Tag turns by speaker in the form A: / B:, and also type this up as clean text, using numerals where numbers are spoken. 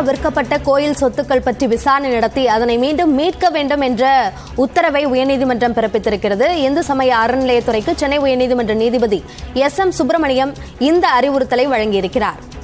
A: விற்கப்பட்ட கோயில் சொத்துக்கள் பற்றி விசாரணை நடத்தி அதனை மீண்டும் மீட்க வேண்டும் என்ற உத்தரவை உயர்நீதிமன்றம் பிறப்பித்திருக்கிறது. இந்து சமய அறநிலையத்துறைக்கு சென்னை உயர்நீதிமன்ற நீதிபதி SM சுப்பிரமணியம் இந்த அறிவுறுத்தலை வழங்கியிருக்கிறார்.